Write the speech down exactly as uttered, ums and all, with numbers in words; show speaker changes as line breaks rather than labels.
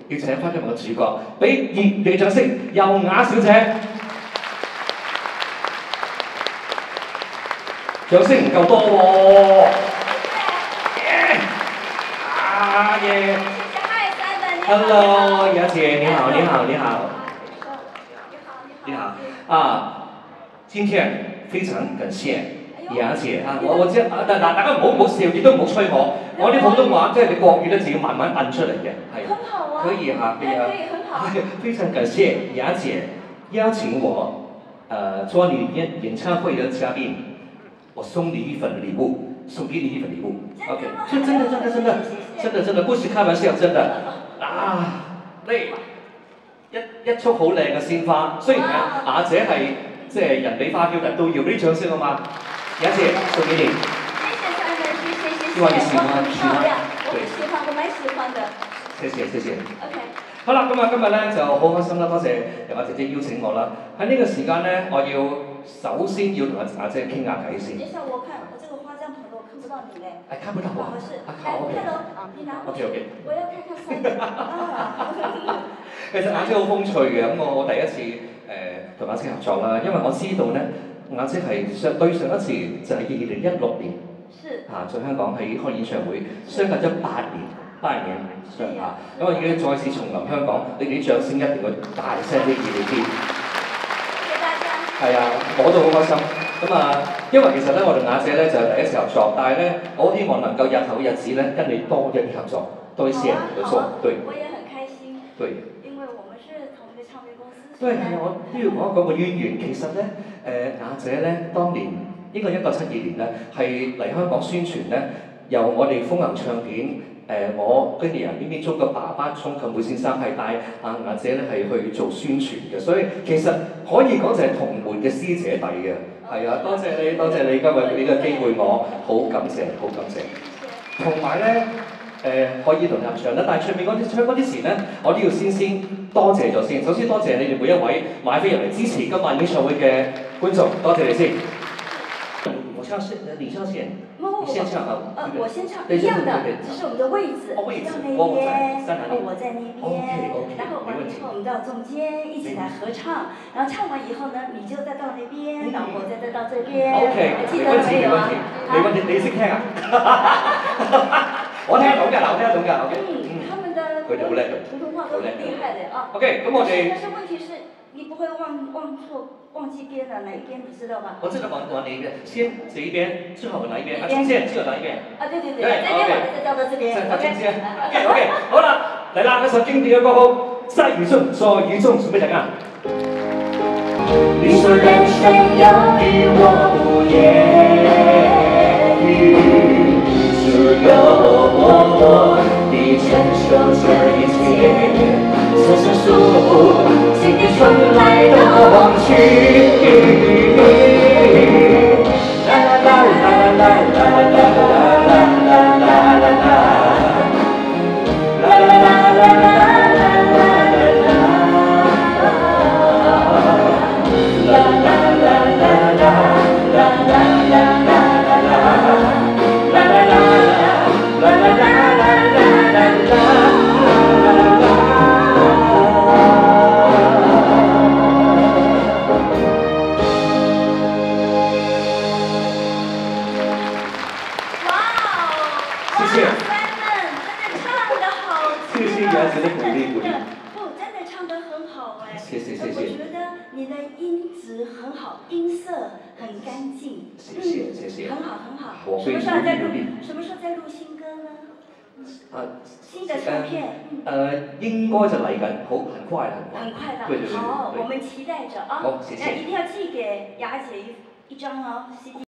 要請翻今日嘅主角，俾熱烈嘅掌聲，由雅小姐。掌聲唔夠多喎。啊耶 ！Hello， 雅姐，你好，你好，你好。你好。啊，今天非常感謝雅姐啊！我我知啊，但嗱大家唔好唔好笑，亦都唔好催我。我啲普通話即係你國語咧，就要慢慢摁出嚟嘅，係。
很好啊。
可以哈，可以啊。非常感謝雅姐邀請我，呃，做你演演唱會的嘉賓，我送你一份禮物，送給你一份禮物。OK， 是真的，真的，真的，真的，真的，不是開玩笑，真的。啊，呢一一束好靚嘅鮮花，雖然啊雅姐係即係人比花嬌，但都要啲掌聲啊嘛。雅姐送給你。
謝謝 Simon， 謝謝謝謝。希望你喜歡，喜歡。我很喜歡，我蠻喜歡的。
謝謝謝謝。
OK。好
啦，咁啊今日咧就好開心啦，多謝由阿姐姐邀請我啦。喺呢個時間咧，我要首先要同阿雅姐傾下偈先。
等一下，我看我這個花帳棚的，我看不到你咧。
誒，看不到我。
不是。
啊，看 OK。
看到，你拿過去。
OK OK。
我要看看 Simon。啊。
其實雅姐好風趣嘅，咁我我第一次誒同雅姐合作啦，因為我知道咧，雅姐係上對上一次就係二零一六年。
是。嚇，
在香港喺開演唱會，相隔咗八年。八年上下，咁我已經再次重臨香港，你哋啲掌聲一定要大聲啲、熱烈啲。
謝謝大家。係
啊，我都好開心。咁啊，因為其實咧，我同雅姐咧就係第一次合作，但係咧，我好希望能夠日後嘅日子咧，跟你多一啲合作，多一些人合作。對。
我也很開心。
對。
因為我們是同一個唱片公司。
對，係我都要講一講個淵源。其實咧，誒雅姐咧，當年應該一九七二年咧，係嚟香港宣傳咧，由我哋風行唱片。誒，我跟住人邊邊中嘅爸爸鍾錦梅先生係帶阿雅姐咧係去做宣傳嘅，所以其實可以講就係同門嘅師姐弟嘅，係啊，多謝你，多謝你今日俾呢個機會我，好感謝，好感謝。同埋咧，誒可以同入場啦，但係出面嗰啲唱歌之前咧，我都要先先多謝咗先。首先多謝你哋每一位買飛入嚟支持今晚演唱會嘅觀眾，多謝你先。我唱先，你唱先。你先唱啊！
呃，我先唱，一樣的，只是我們的位置，
位置
到那邊，哦，我在那邊，然後完了以後我們到中間一起來合唱，然後唱完以後呢，你就再到那邊，然後我再再到這邊，還記得沒有啊？
沒問題，你識聽啊？我聽得懂㗎，我聽得懂㗎，OK。
嗯，他們的
佢哋好叻嘅，
普通話都很厲害的啊。
OK，咁我哋。
但是問題是，你不會忘忘錯。忘記邊了，哪一邊你知道吧？
我知道往往哪一邊，先這一邊，之後哪一邊？啊，中間之後哪一邊？
啊，對對對，這邊我再調到這邊。
再到中間。OK OK，好啦，嚟啦，一首經典嘅歌曲《在雨中》，在雨中準備大家。
你說人生有你我無言語，只有默默地承受這一切，此生束縛，經歷春來的忘去。啦啦啦啦啦啦啦啦啦啦啦啦。
什麼時候在錄？什麼時候在錄新歌呢？
啊，
新的唱片。
呃，應該就嚟緊，好，很快，很快。
很快的。
對對對。
好，我們期待着啊。
好，謝謝。
一定要寄給雅姐一一張哦 C D。